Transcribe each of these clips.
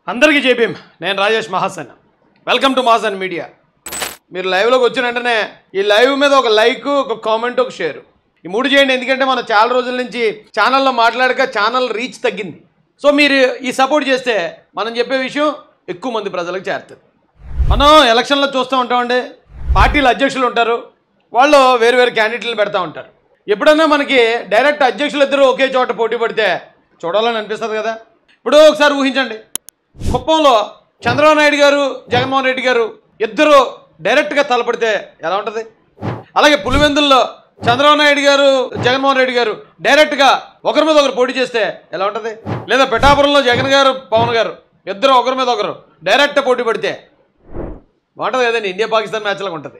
అందరికీ జేబీఎం. నేను Rajesh Mahasan. Welcome to Mahasan media. మీరు లైవ్లోకి వచ్చిన వెంటనే ఈ లైవ్ మీద ఒక లైక్, ఒక కామెంట్, ఒక షేర్, ఈ మూడు చేయండి. ఎందుకంటే మనం చాలా రోజుల నుంచి ఛానల్లో మాట్లాడక ఛానల్ రీచ్ తగ్గింది. సో మీరు ఈ సపోర్ట్ చేస్తే మనం చెప్పే విషయం ఎక్కువ మంది ప్రజలకు చేరుతుంది. మనం ఎలక్షన్లో చూస్తూ ఉంటామండి, పార్టీల అధ్యక్షులు ఉంటారు, వాళ్ళు వేరు వేరు క్యాండిడేట్లు పెడతా ఉంటారు. ఎప్పుడన్నా మనకి డైరెక్ట్ అధ్యక్షులు ఇద్దరు ఒకే చోట పోటీ పడితే చూడాలని అనిపిస్తుంది కదా. ఇప్పుడు ఒకసారి ఊహించండి, కుప్పంలో చంద్రబాబు నాయుడు గారు, జగన్మోహన్ రెడ్డి గారు ఇద్దరు డైరెక్ట్గా తలపడితే ఎలా ఉంటుంది? అలాగే పులివెందుల్లో చంద్రబాబు నాయుడు గారు, జగన్మోహన్ రెడ్డి గారు డైరెక్ట్గా ఒకరి మీద ఒకరు పోటీ చేస్తే ఎలా ఉంటుంది? లేదా పిఠాపురంలో జగన్ గారు, పవన్ గారు ఇద్దరు ఒకరి మీద ఒకరు డైరెక్ట్ పోటీ పడితే బాగుంటుంది కదండి. ఇండియా పాకిస్తాన్ మ్యాచ్లాగా ఉంటుంది.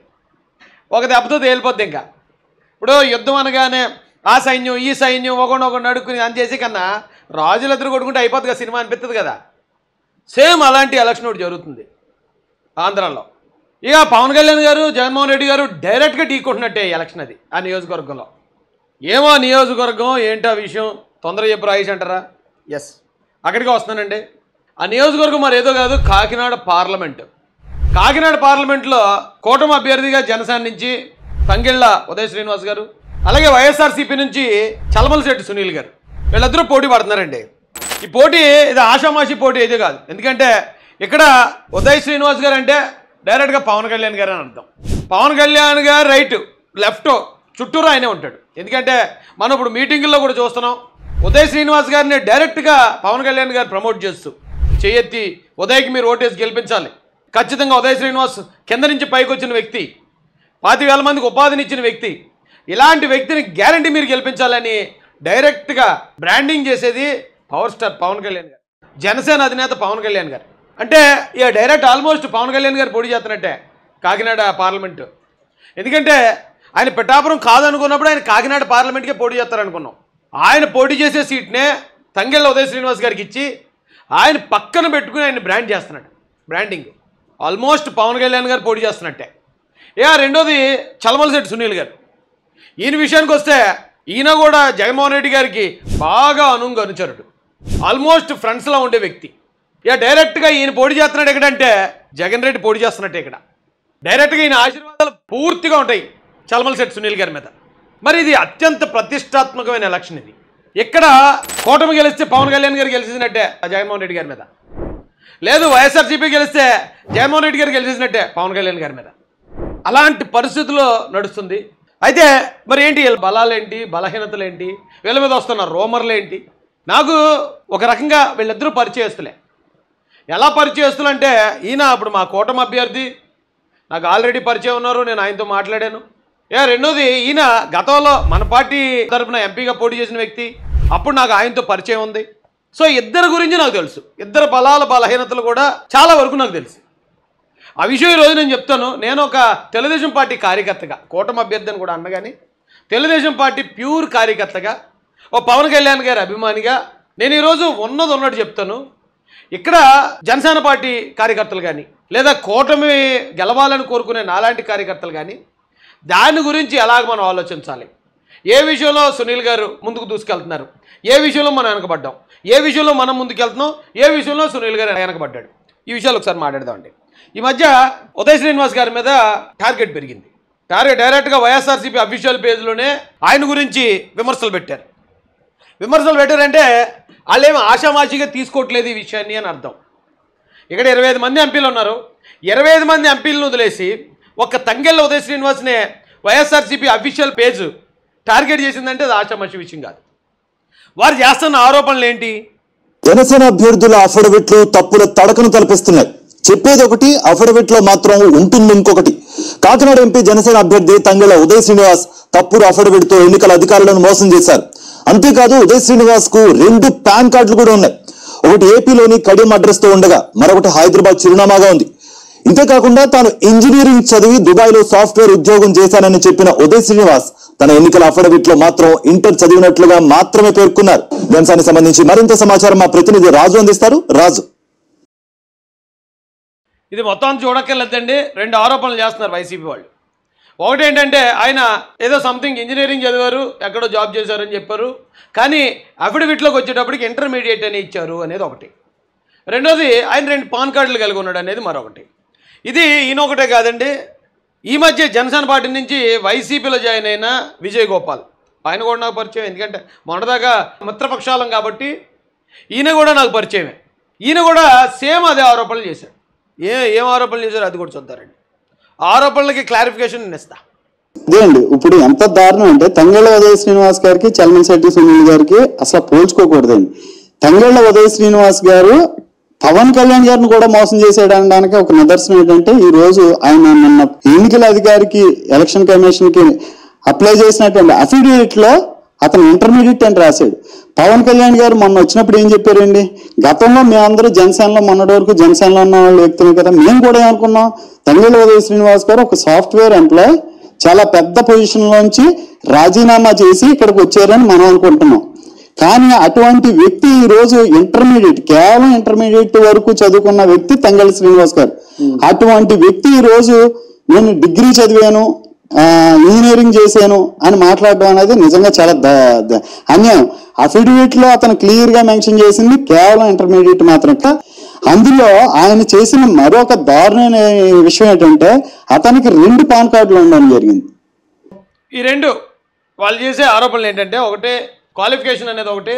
ఒక దెబ్బతో తేలిపోద్ది. ఇంకా ఇప్పుడు యుద్ధం అనగానే ఆ సైన్యం ఈ సైన్యం ఒకటి అడుక్కుని అని చేసి కన్నా రాజులు ఇద్దరు కొట్టుకుంటే అయిపోద్ది కదా, సినిమా అనిపిస్తుంది కదా. సేమ్ అలాంటి ఎలక్షన్ ఒకటి జరుగుతుంది ఆంధ్రాలో. ఇక పవన్ కళ్యాణ్ గారు, జగన్మోహన్ రెడ్డి గారు డైరెక్ట్గా ఢీకొట్టినట్టే ఎలక్షన్ అది ఆ నియోజకవర్గంలో. ఏమో నియోజకవర్గం ఏంటో విషయం తొందరగా చెప్పు రాయిష్ అంటారా? ఎస్, అక్కడికి వస్తున్నానండి. ఆ నియోజకవర్గం మరి ఏదో కాదు, కాకినాడ పార్లమెంటు. కాకినాడ పార్లమెంట్లో కూటమి అభ్యర్థిగా జనసేన నుంచి తంగెళ్ళ ఉదయ్ శ్రీనివాస్ గారు, అలాగే వైఎస్ఆర్సీపీ నుంచి చలమలశెట్టి సునీల్ గారు వీళ్ళిద్దరూ పోటీ పడుతున్నారండి. ఈ పోటీ ఇది ఆషామాషి పోటీ అయితే కాదు. ఎందుకంటే ఇక్కడ ఉదయ్ శ్రీనివాస్ గారు అంటే డైరెక్ట్గా పవన్ కళ్యాణ్ గారు అని అర్థం. పవన్ కళ్యాణ్ గారు రైట్ లెఫ్ట్ చుట్టూరు ఆయనే ఉంటాడు. ఎందుకంటే మనం ఇప్పుడు మీటింగుల్లో కూడా చూస్తున్నాం, ఉదయ్ శ్రీనివాస్ గారిని డైరెక్ట్గా పవన్ కళ్యాణ్ గారు ప్రమోట్ చేస్తూ చేయెత్తి ఉదయ్కి మీరు ఓటేసి గెలిపించాలి, ఖచ్చితంగా ఉదయ్ శ్రీనివాస్ కింద నుంచి పైకి వచ్చిన వ్యక్తి, 25,000 మందికి ఉపాధిని ఇచ్చిన వ్యక్తి, ఇలాంటి వ్యక్తిని గ్యారంటీ మీరు గెలిపించాలని డైరెక్ట్గా బ్రాండింగ్ చేసేది పవర్ స్టార్ పవన్ కళ్యాణ్ గారు, జనసేన అధినేత పవన్ కళ్యాణ్ గారు. అంటే ఇక డైరెక్ట్ ఆల్మోస్ట్ పవన్ కళ్యాణ్ గారు పోటీ చేస్తున్నట్టే కాకినాడ పార్లమెంటు. ఎందుకంటే ఆయన పిఠాపురం కాదనుకున్నప్పుడు ఆయన కాకినాడ పార్లమెంట్కే పోటీ చేస్తారనుకున్నాం. ఆయన పోటీ చేసే సీట్నే తంగెళ్ళ ఉదయ్ శ్రీనివాస్ గారికి ఇచ్చి ఆయన పక్కన పెట్టుకుని ఆయన బ్రాండ్ చేస్తున్నాడు. బ్రాండింగ్ ఆల్మోస్ట్ పవన్ కళ్యాణ్ గారు పోటీ చేస్తున్నట్టే. ఇక రెండోది చలమలశెట్టి సునీల్ గారు. ఈయన విషయానికి వస్తే ఈయన కూడా జగన్మోహన్ రెడ్డి గారికి బాగా అనుచరుడు, ఆల్మోస్ట్ ఫ్రెండ్స్లో ఉండే వ్యక్తి. ఇక డైరెక్ట్గా ఈయన పోటీ చేస్తున్నాడు ఎక్కడంటే జగన్ రెడ్డి పోటీ చేస్తున్నట్టే ఇక్కడ. డైరెక్ట్గా ఈయన ఆశీర్వాదాలు పూర్తిగా ఉంటాయి చలమలశెట్టి సునీల్ గారి మీద. మరి ఇది అత్యంత ప్రతిష్టాత్మకమైన ఎలక్షన్ ఇది. ఇక్కడ కూటమి గెలిస్తే పవన్ కళ్యాణ్ గారు గెలిచినట్టే జగన్మోహన్ రెడ్డి గారి మీద, లేదు వైఎస్ఆర్సీపీ గెలిస్తే జగన్మోహన్ రెడ్డి గారు గెలిచినట్టే పవన్ కళ్యాణ్ గారి మీద. అలాంటి పరిస్థితుల్లో నడుస్తుంది. అయితే మరి ఏంటి వీళ్ళ బలాలేంటి, బలహీనతలు ఏంటి, వీళ్ళ మీద వస్తున్న రోమర్లు ఏంటి? నాకు ఒక రకంగా వీళ్ళిద్దరూ పరిచయస్తులే. ఎలా పరిచయస్తులు అంటే ఈయన ఇప్పుడు మా కూటమి అభ్యర్థి, నాకు ఆల్రెడీ పరిచయం ఉన్నారు, నేను ఆయనతో మాట్లాడాను. రెండోది ఈయన గతంలో మన పార్టీ తరఫున ఎంపీగా పోటీ చేసిన వ్యక్తి, అప్పుడు నాకు ఆయనతో పరిచయం ఉంది. సో ఇద్దరి గురించి నాకు తెలుసు, ఇద్దరు బలాల బలహీనతలు కూడా చాలా వరకు నాకు తెలుసు. ఆ విషయం ఈరోజు నేను చెప్తాను. నేను ఒక తెలుగుదేశం పార్టీ కార్యకర్తగా, కూటమి అభ్యర్థిని కూడా అన్నగాని తెలుగుదేశం పార్టీ ప్యూర్ కార్యకర్తగా, ఓ పవన్ కళ్యాణ్ గారి అభిమానిగా నేను ఈరోజు ఉన్నది ఉన్నట్టు చెప్తాను. ఇక్కడ జనసేన పార్టీ కార్యకర్తలు కానీ, లేదా కూటమి గెలవాలని కోరుకునే నాలాంటి కార్యకర్తలు కానీ దాని గురించి ఎలాగ మనం ఆలోచించాలి, ఏ విషయంలో సునీల్ గారు ముందుకు దూసుకెళ్తున్నారు, ఏ విషయంలో మనం వెనకబడ్డాం, ఏ విషయంలో మనం ముందుకెళ్తున్నాం, ఏ విషయంలో సునీల్ గారు వెనకబడ్డాడు, ఈ విషయాలు ఒకసారి మాట్లాడదామండి. ఈ మధ్య ఉదయ్ శ్రీనివాస్ గారి మీద టార్గెట్ పెరిగింది. డైరెక్ట్గా వైఎస్ఆర్సీపీ అఫీషియల్ పేజ్లోనే ఆయన గురించి విమర్శలు పెట్టారు. విమర్శలు పెట్టారంటే వాళ్ళేమో ఆషామాషిగా తీసుకోవట్లేదు ఈ విషయాన్ని అని అర్థం. ఇక్కడ 25 మంది ఎంపీలు ఉన్నారు. 25 మంది ఎంపీలను వదిలేసి ఒక్క తంగెళ్ళ ఉదయ్ శ్రీనివాస్నే వైఎస్ఆర్సీపీ అఫీషియల్ పేజ్ టార్గెట్ చేసిందంటే అది ఆషామాషి విషయం కాదు. వారు చేస్తున్న ఆరోపణలు ఏంటి? జనసేన అభ్యర్థుల అఫిడవిట్లు తప్పుల తడకను తలపిస్తున్నాయి. చెప్పేది ఒకటి, అఫిడవిట్లో మాత్రం ఉంటుంది ఇంకొకటి. కాకినాడ ఎంపీ జనసేన అభ్యర్థి తంగెళ్ళ ఉదయ్ శ్రీనివాస్ తప్పుడు అఫిడవిట్తో ఎన్నికల అధికారులను మోసం చేశారు. అంతేకాదు ఉదయ్ శ్రీనివాస్ కు 2 పాన్ కార్డులు కూడా ఉన్నాయి. ఒకటి ఏపీలోని కడియం అడ్రస్ తో ఉండగా మరొకటి హైదరాబాద్ చిరునామాగా ఉంది. ఇంతేకాకుండా తాను ఇంజనీరింగ్ చదివి దుబాయ్ లో సాఫ్ట్వేర్ ఉద్యోగం చేశానని చెప్పిన ఉదయ్ శ్రీనివాస్ తన ఎన్నికల అఫిడవిట్ లో మాత్రం ఇంటర్ చదివినట్లుగా మాత్రమే పేర్కొన్నారు. అంశానికి సంబంధించి మరింత సమాచారం మా ప్రతినిధి రాజు అందిస్తారు. రాజు, ఇది మొత్తం చూడక్కర్లేదండి, 2 ఆరోపణలు చేస్తున్నారు వైసీపీ వాళ్ళు. ఒకటి ఏంటంటే ఆయన ఏదో సంథింగ్ ఇంజనీరింగ్ చదివారు, ఎక్కడో జాబ్ చేశారని చెప్పారు, కానీ అఫిడవిట్లోకి వచ్చేటప్పటికి ఇంటర్మీడియట్ అని ఇచ్చారు అనేది ఒకటి. రెండోది ఆయన 2 పాన్ కార్డులు కలిగి ఉన్నాడు అనేది మరొకటి. ఇది ఈయనొకటే కాదండి, ఈ మధ్య జనసేన పార్టీ నుంచి వైసీపీలో జాయిన్ అయిన విజయ్ గోపాల్, ఆయన కూడా నాకు పరిచయం. ఎందుకంటే మొన్నదాకా మిత్రపక్షాలం కాబట్టి ఈయన కూడా నాకు పరిచయమే. ఈయన కూడా సేమ్ అదే ఆరోపణలు చేశాడు. ఏం ఆరోపణలు చేశారు అది కూడా చూద్దారండి. ఆరోపణలకి క్లారిఫికేషన్ నేను ఇస్తా. అదే అండి, ఇప్పుడు ఎంత దారుణం అంటే తంగెళ్ళ ఉదయ శ్రీనివాస్ గారికి చలమశెట్టి సునీల్ గారికి అసలు పోల్చుకోకూడదండి. తంగెళ్ళ ఉదయ శ్రీనివాస్ గారు పవన్ కళ్యాణ్ గారిని కూడా మోసం చేశాడు అనడానికి ఒక నిదర్శనం ఏంటంటే, ఈ రోజు ఆయన నిన్న ఎన్నికల అధికారికి ఎలక్షన్ కమిషన్ కి అప్లై చేసినటువంటి అఫిడవిట్ లో అతను ఇంటర్మీడియట్ అని రాశాడు. పవన్ కళ్యాణ్ గారు మొన్న వచ్చినప్పుడు ఏం చెప్పారండి, గతంలో మేమందరూ జనసేనలో మొన్నటి వరకు జనసేనలో ఉన్న వాళ్ళు వ్యక్తులు కదా, మేము కూడా ఏమనుకున్నాం తంగెళ్ళ ఉదయ శ్రీనివాస్ గారు ఒక సాఫ్ట్వేర్ ఎంప్లాయ్ చాలా పెద్ద పొజిషన్ లోంచి రాజీనామా చేసి ఇక్కడికి వచ్చారని మనం అనుకుంటున్నాం. కానీ అటువంటి వ్యక్తి ఈ రోజు ఇంటర్మీడియట్, కేవలం ఇంటర్మీడియట్ వరకు చదువుకున్న వ్యక్తి తంగెళ్ళ శ్రీనివాస్ గారు. అటువంటి వ్యక్తి ఈ రోజు నేను డిగ్రీ చదివాను, ఇంజనీరింగ్ చేశాను అని మాట్లాడడం అనేది నిజంగా చాలా అన్యాయం. అఫిడవిట్ లో అతను క్లియర్ గా మెన్షన్ చేసింది కేవలం ఇంటర్మీడియట్ మాత్రమే. అందులో ఆయన చేసిన మరొక దారుణమైన విషయం ఏంటంటే అతనికి 2 పాన్ కార్డులు ఉండడం జరిగింది. ఈ 2 వాళ్ళు చేసే ఆరోపణలు ఏంటంటే, ఒకటి క్వాలిఫికేషన్ అనేది ఒకటి,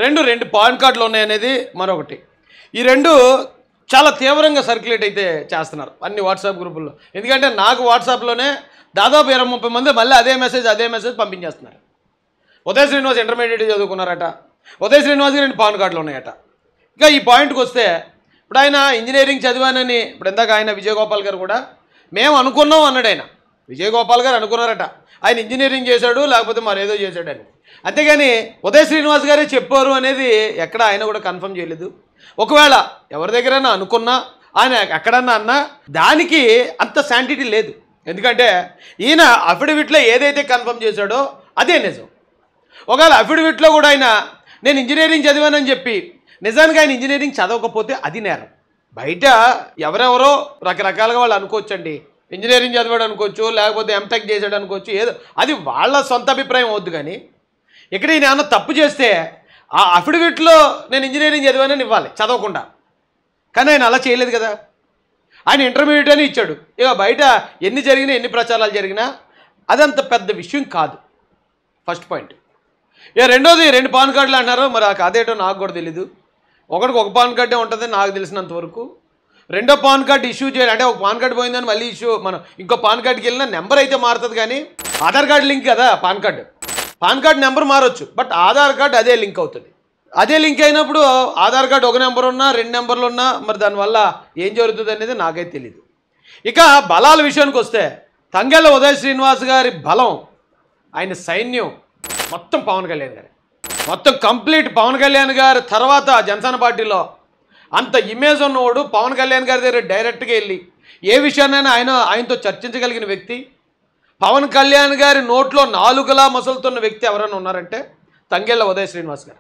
2 పాన్ కార్డులు ఉన్నాయనేది మరొకటి. ఈ 2 చాలా తీవ్రంగా సర్క్యులేట్ అయితే చేస్తున్నారు అన్ని వాట్సాప్ గ్రూపుల్లో. ఎందుకంటే నాకు వాట్సాప్లోనే దాదాపు 20-30 మంది మళ్ళీ అదే మెసేజ్ పంపించేస్తున్నారు. ఉదయ శ్రీనివాస్ ఇంటర్మీడియట్ చదువుకున్నారట, ఉదయ శ్రీనివాస్కి 2 పాన్ కార్డులు ఉన్నాయట. ఇంకా ఈ పాయింట్కి వస్తే, ఇప్పుడు ఆయన ఇంజనీరింగ్ చదివానని, ఇప్పుడు ఇందాక ఆయన విజయ్ గోపాల్ గారు కూడా మేము అనుకున్నాం అన్నాడు. ఆయన విజయ్ గోపాల్ గారు అనుకున్నారట ఆయన ఇంజనీరింగ్ చేశాడు లేకపోతే మరేదో చేశాడని. అంతేగాని ఉదయ శ్రీనివాస్ గారే చెప్పారు అనేది ఎక్కడ ఆయన కూడా కన్ఫర్మ్ చేయలేదు. ఒకవేళ ఎవరి దగ్గరైనా అనుకున్నా, ఆయన ఎక్కడన్నా అన్నా దానికి అంత శాంటిటీ లేదు. ఎందుకంటే ఈయన అఫిడవిట్లో ఏదైతే కన్ఫర్మ్ చేశాడో అదే నిజం. ఒకవేళ అఫిడవిట్లో కూడా ఆయన నేను ఇంజనీరింగ్ చదివానని చెప్పి నిజానికి ఆయన ఇంజనీరింగ్ చదవకపోతే అది నేరం. బయట ఎవరెవరో రకరకాలుగా వాళ్ళు అనుకోవచ్చండి, ఇంజనీరింగ్ చదివాడు అనుకోవచ్చు, లేకపోతే ఎంటెక్ చేశాడు అనుకోవచ్చు, ఏదో అది వాళ్ళ సొంత అభిప్రాయం అవుద్దు. కానీ ఇక్కడ ఈయన ఏమన్నా తప్పు చేస్తే ఆ అఫిడవిట్లో నేను ఇంజనీరింగ్ చదివానని ఇవ్వాలి చదవకుండా. కానీ ఆయన అలా చేయలేదు కదా, ఆయన ఇంటర్మీడియట్ అని ఇచ్చాడు. ఇక బయట ఎన్ని జరిగినా ఎన్ని ప్రచారాలు జరిగినా అదంత పెద్ద విషయం కాదు. First point. ఇక రెండోది 2 పాన్ కార్డులు అన్నారు. మరి అదేటో నాకు కూడా తెలీదు. ఒకటికి 1 పాన్ కార్డే ఉంటుంది నాకు తెలిసినంత వరకు. 2వ పాన్ కార్డు ఇష్యూ చేయాలి అంటే, ఒక పాన్ కార్డు పోయిందని మళ్ళీ మనం ఇంకో పాన్ కార్డుకి వెళ్ళినా నెంబర్ అయితే మారుతుంది. కానీ ఆధార్ కార్డు లింక్ కదా పాన్ కార్డు నెంబర్ మారొచ్చు, బట్ ఆధార్ కార్డు అదే లింక్ అవుతుంది. అదే లింక్ అయినప్పుడు ఆధార్ కార్డు 1 నెంబర్ ఉన్నా 2 నెంబర్లు ఉన్నా మరి దానివల్ల ఏం జరుగుతుంది అనేది నాకైతే తెలియదు. ఇక బలాల విషయానికి వస్తే, తంగెళ్ళ ఉదయ శ్రీనివాస్ గారి బలం, ఆయన సైన్యం మొత్తం పవన్ కళ్యాణ్ గారు, మొత్తం కంప్లీట్ పవన్ కళ్యాణ్ గారి తర్వాత జనసేన పార్టీలో అంత ఇమేజ్ ఉన్నవాడు పవన్ కళ్యాణ్ గారి దగ్గర డైరెక్ట్గా వెళ్ళి ఏ విషయాన్నైనా ఆయనతో చర్చించగలిగిన వ్యక్తి, పవన్ కళ్యాణ్ గారి నోట్లో నాలుగులా మసులుతున్న వ్యక్తి ఎవరైనా ఉన్నారంటే తంగెళ్ళ ఉదయ శ్రీనివాస్ గారు.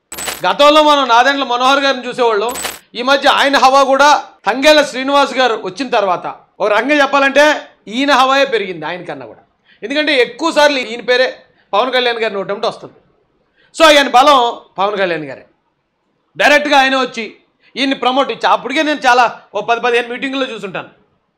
గతంలో మనం నాదెండ్ల మనోహర్ గారిని చూసేవాళ్ళం. ఈ మధ్య ఆయన హవా కూడా తంగెళ్ళ శ్రీనివాస్ గారు వచ్చిన తర్వాత ఒక రకంగా చెప్పాలంటే ఈయన హవాయే పెరిగింది ఆయనకన్నా కూడా. ఎందుకంటే ఎక్కువ సార్లు ఈయన పేరే పవన్ కళ్యాణ్ గారి నోటంటే వస్తుంది. సో ఆయన బలం పవన్ కళ్యాణ్ గారే. డైరెక్ట్గా ఆయన వచ్చి ఈయన్ని ప్రమోట్ ఇచ్చి, అప్పటికే నేను చాలా 10-15 మీటింగుల్లో చూసుంటాను.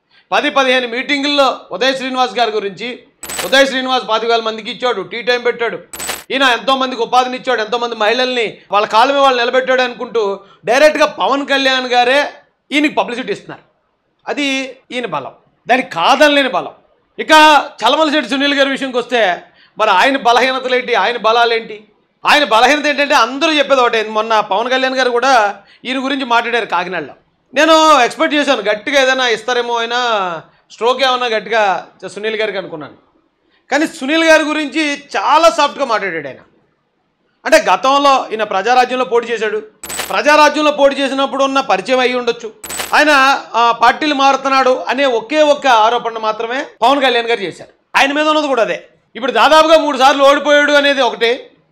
10-15 మీటింగుల్లో ఉదయ శ్రీనివాస్ గారి గురించి, ఉదయ శ్రీనివాస్ 25,000 మందికి ఇచ్చాడు, టీ టైం పెట్టాడు, ఈయన ఎంతోమందికి ఉపాధిని ఇచ్చాడు, ఎంతోమంది మహిళల్ని వాళ్ళ కాళ్ళ మీద వాళ్ళు నిలబెట్టాడు అనుకుంటూ డైరెక్ట్గా పవన్ కళ్యాణ్ గారే ఈయనకి పబ్లిసిటీ ఇస్తున్నారు. అది ఈయన బలం, దానికి కాదనలేని బలం. ఇక చలమలశెట్టి సునీల్ గారి విషయంకి వస్తే, మరి ఆయన బలహీనతలు ఏంటి, ఆయన బలాలేంటి? ఆయన బలహీనత ఏంటంటే అందరూ చెప్పేది ఒకటే. మొన్న పవన్ కళ్యాణ్ గారు కూడా ఈయన గురించి మాట్లాడారు కాకినాడలో. నేను ఎక్స్పెక్ట్ చేశాను గట్టిగా ఏదైనా ఇస్తారేమో, అయినా స్ట్రోక్ ఏమన్నా గట్టిగా సునీల్ గారికి అనుకున్నాను. కానీ సునీల్ గారి గురించి చాలా సాఫ్ట్గా మాట్లాడాడు ఆయన. అంటే గతంలో ఈయన ప్రజారాజ్యంలో పోటీ చేశాడు, ప్రజారాజ్యంలో పోటీ చేసినప్పుడు ఉన్న పరిచయం అయ్యి ఉండొచ్చు, ఆయన పార్టీలు మారుతున్నాడు అనే ఒకే ఒక్క ఆరోపణ మాత్రమే పవన్ కళ్యాణ్ గారు చేశారు. ఆయన మీద ఉన్నది కూడా అదే. ఇప్పుడు దాదాపుగా 3 సార్లు ఓడిపోయాడు అనేది ఒకటి,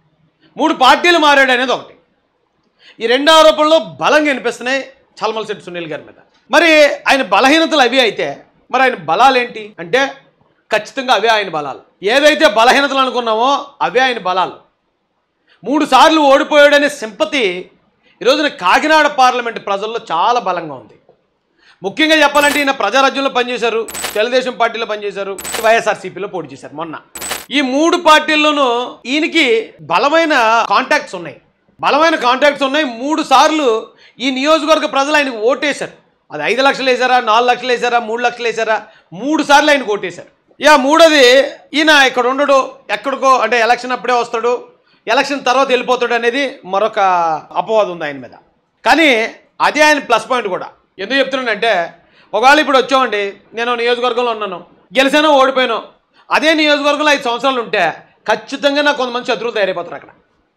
3 పార్టీలు మారాడు అనేది ఒకటి. ఈ 2 ఆరోపణలు బలంగా వినిపిస్తున్నాయి చలమలశెట్టి సునీల్ గారి మీద. మరి ఆయన బలహీనతలు అవి అయితే మరి ఆయన బలాలేంటి అంటే ఖచ్చితంగా అవే ఆయన బలాలు. ఏదైతే బలహీనతలు అనుకున్నామో అవే ఆయన బలాలు. 3 సార్లు ఓడిపోయాడనే సింపతి ఈ రోజున కాకినాడ పార్లమెంట్ ప్రజల్లో చాలా బలంగా ఉంది. ముఖ్యంగా చెప్పాలంటే ఈయన ప్రజారాజ్యంలో పనిచేశారు, తెలుగుదేశం పార్టీలో పనిచేశారు, వైఎస్ఆర్సీపీలో పోటీ చేశారు మొన్న. ఈ 3 పార్టీల్లోనూ ఈయనకి బలమైన కాంటాక్ట్స్ ఉన్నాయి. 3 సార్లు ఈ నియోజకవర్గ ప్రజలు ఆయనకు ఓటేశారు. అది 5 లక్షలు వేసారా, 4 లక్షలు వేసారా, 3 లక్షలు వేసారా, 3 సార్లు ఆయనకు ఓటేశారు. మూడోది ఈయన ఇక్కడ ఉండడు, ఎక్కడికో అంటే ఎలక్షన్ అప్పుడే వస్తాడు, ఎలక్షన్ తర్వాత వెళ్ళిపోతాడు అనేది మరొక అపవాదం ఉంది ఆయన మీద. కానీ అదే ఆయన ప్లస్ పాయింట్ కూడా. ఎందుకు చెప్తున్నానంటే, ఒకవేళ ఇప్పుడు వచ్చామండి, నేను నియోజకవర్గంలో ఉన్నాను, గెలిచానో ఓడిపోయానో, అదే నియోజకవర్గంలో 5 సంవత్సరాలు ఉంటే ఖచ్చితంగా నాకు కొంతమంది శత్రువులు తయారైపోతారు అక్కడ.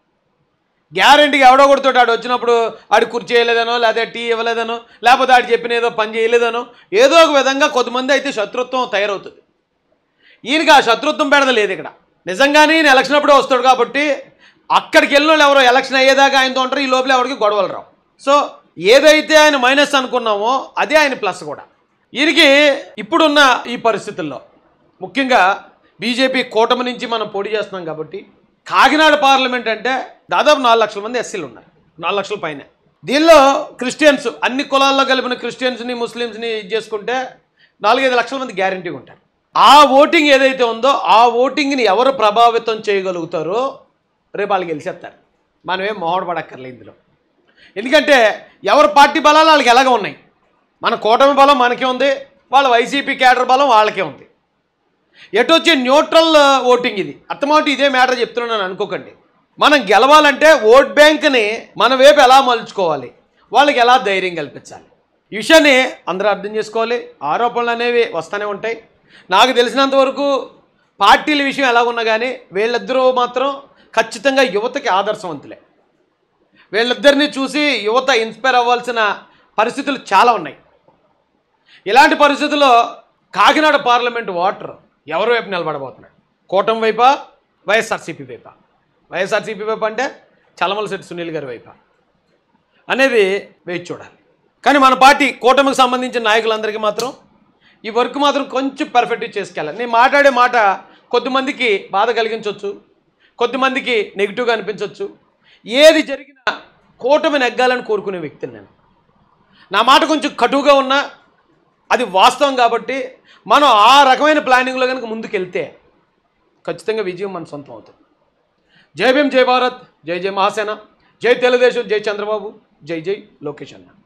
గ్యారెంటీగా ఎవడో కొడుతాడు, ఆడు వచ్చినప్పుడు ఆడు కుర్చీ చేయలేదనో, లేదా టీ ఇవ్వలేదనో, లేకపోతే ఆడు చెప్పిన ఏదో పని చేయలేదనో, ఏదో ఒక విధంగా కొంతమంది అయితే శత్రుత్వం తయారవుతుంది. ఈయనకి ఆ శత్రుత్వం పెడద లేదు ఇక్కడ. నిజంగానే ఈయన ఎలక్షన్ అప్పుడే వస్తాడు కాబట్టి అక్కడికి వెళ్ళిన వాళ్ళు ఎవరో ఎలక్షన్ అయ్యేదాకా ఆయనతో ఉంటారు, ఈ లోపల ఎవరికి గొడవలు రావు. సో ఏదైతే ఆయన మైనస్ అనుకున్నామో అదే ఆయన ప్లస్ కూడా. ఈయనకి ఇప్పుడున్న ఈ పరిస్థితుల్లో ముఖ్యంగా బీజేపీ కూటమి నుంచి మనం పోటీ చేస్తున్నాం కాబట్టి కాకినాడ పార్లమెంట్ అంటే దాదాపు 4 లక్షల మంది ఎస్సీలు ఉన్నారు, 4 లక్షల పైన. దీనిలో క్రిస్టియన్స్, అన్ని కులాల్లో కలిపిన క్రిస్టియన్స్ని ముస్లిమ్స్ని చేసుకుంటే 4-5 లక్షల మంది గ్యారంటీగా ఉంటారు. ఆ ఓటింగ్ ఏదైతే ఉందో ఆ ఓటింగ్ని ఎవరు ప్రభావితం చేయగలుగుతారో రేపు వాళ్ళు గెలిచేస్తారు. మనమేం మొహడపడక్కర్లేదు ఇందులో. ఎందుకంటే ఎవరి పార్టీ బలాలు వాళ్ళకి ఎలాగ ఉన్నాయి. మన కూటమి బలం మనకే ఉంది, వాళ్ళ వైసీపీ క్యాడర్ బలం వాళ్ళకే ఉంది. ఎటు వచ్చే న్యూట్రల్ ఓటింగ్ ఇది. అర్థమవుతుంది, ఇదే మ్యాటర్ చెప్తున్నాను అనుకోకండి. మనం గెలవాలంటే ఓట్ బ్యాంక్ని మన వైపు ఎలా మలుచుకోవాలి, వాళ్ళకి ఎలా ధైర్యం కల్పించాలి, ఈ విషయాన్ని అందరూ అర్థం చేసుకోవాలి. ఆరోపణలు అనేవి వస్తూనే ఉంటాయి. నాకు తెలిసినంతవరకు పార్టీల విషయం ఎలా ఉన్నా కానీ వీళ్ళిద్దరూ మాత్రం ఖచ్చితంగా యువతకి ఆదర్శవంతులే. వీళ్ళిద్దరిని చూసి యువత ఇన్స్పైర్ అవ్వాల్సిన పరిస్థితులు చాలా ఉన్నాయి. ఇలాంటి పరిస్థితుల్లో కాకినాడ పార్లమెంట్ ఓటర్ ఎవరి వైపు నిలబడబోతున్నాడు? కూటమి వైపా, వైఎస్ఆర్సీపీ వైపా? వైఎస్ఆర్సీపీ వైపు అంటే చలమలశెట్టి సునీల్ గారి వైపా అనేది వేచి చూడాలి. కానీ మన పార్టీ కూటమికి సంబంధించిన నాయకులందరికీ మాత్రం ఈ వర్క్ మాత్రం కొంచెం పర్ఫెక్ట్గా చేసుకెళ్ళాలి. నేను మాట్లాడే మాట కొద్దిమందికి బాధ కలిగించవచ్చు, కొద్దిమందికి నెగిటివ్గా అనిపించవచ్చు. ఏది జరిగినా కూటమి నెగ్గాలని కోరుకునే వ్యక్తిని నేను. నా మాట కొంచెం కటువుగా ఉన్నా అది వాస్తవం కాబట్టి మనం ఆ రకమైన ప్లానింగ్లో కనుక ముందుకెళ్తే ఖచ్చితంగా విజయం మన సొంతం అవుతుంది. జై భీమ్, జై భారత్, జై జై మహాసేన, జై తెలుగుదేశం, జై చంద్రబాబు, జై జై లోకేష్ అన్న.